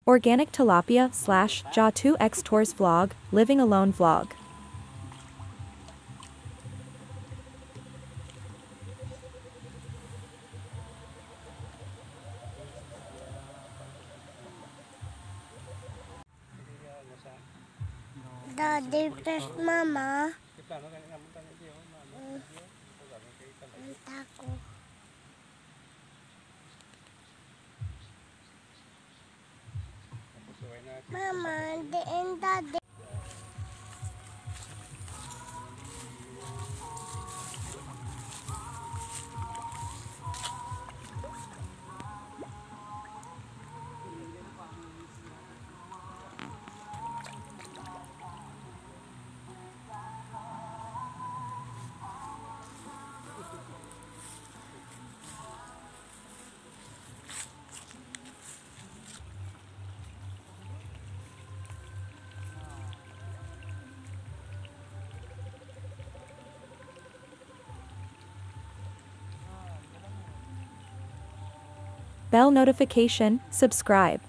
Organic tilapia / jaw 2x tours vlog, living alone vlog. Daddy first, Mama. Tako. Mama, diin Daddy. Bell notification, subscribe.